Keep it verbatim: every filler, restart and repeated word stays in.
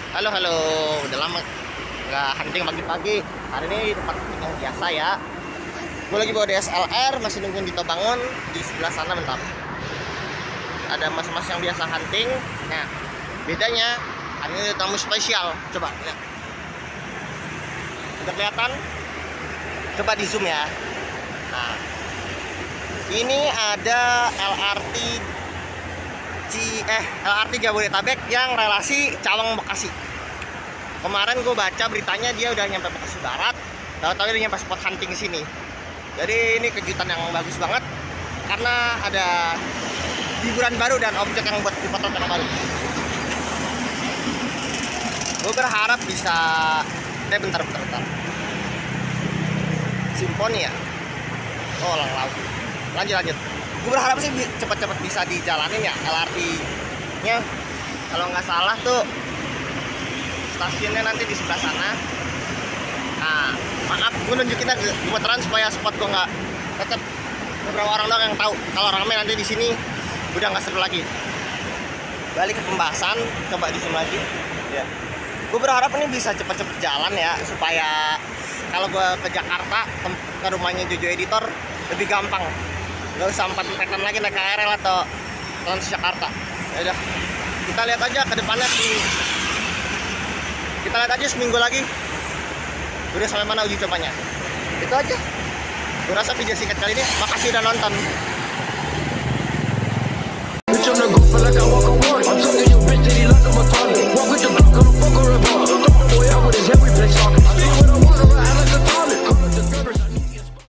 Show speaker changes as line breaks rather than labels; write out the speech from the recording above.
Halo halo, udah lama nggak hunting pagi-pagi. Hari ini tempat hunting yang biasa ya. Gue lagi bawa D S L R, masih nungguin Dito bangun di sebelah sana bentar. Ada mas-mas yang biasa hunting. Nah, bedanya hari ini ada tamu spesial. Coba lihat. Udah kelihatan? Coba di zoom ya. Nah, ini ada L R T Ci, eh L R T Jabodetabek yang relasi Cawang Bekasi. Kemarin gue baca beritanya dia udah nyampe Bekasi Barat, tahu-tahu dia nyampe spot hunting sini. Jadi ini kejutan yang bagus banget karena ada hiburan baru dan objek yang buat difoto yang baru. Gue berharap bisa, eh bentar bentar bentar. Simponi ya. Oh lang laut. Lanjut lanjut. Gue berharap sih cepat-cepat bisa dijalanin ya L R T-nya. Kalau nggak salah tuh stasiunnya nanti di sebelah sana. Nah, maaf gue nunjukin aja gemeteran supaya spot gue nggak tetap beberapa orang doang yang tahu. Kalau ramai nanti di sini udah nggak seru lagi. Balik ke pembahasan, coba di sini lagi. Ya. Gue berharap ini bisa cepat-cepat jalan ya supaya kalau gue ke Jakarta ke rumahnya Jojo Editor lebih gampang. Gak usah empat empetan lagi naik K R L atau Transjakarta. Ya udah, kita lihat aja ke depannya seminggu. Kita lihat aja seminggu lagi udah sampai mana uji cobanya. Itu aja. Gue rasa video singkat kali ini. Makasih udah nonton.